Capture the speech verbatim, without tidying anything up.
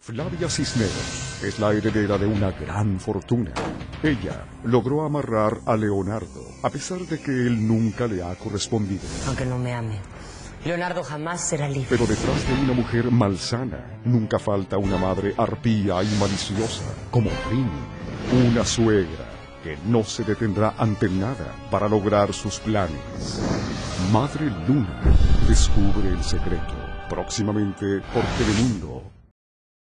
Flavia Cisneros es la heredera de una gran fortuna. Ella logró amarrar a Leonardo, a pesar de que él nunca le ha correspondido. Aunque no me ame, Leonardo jamás será libre. Pero detrás de una mujer malsana, nunca falta una madre arpía y maliciosa, como Rini, una suegra que no se detendrá ante nada para lograr sus planes. Madre Luna descubre el secreto, próximamente por Telemundo.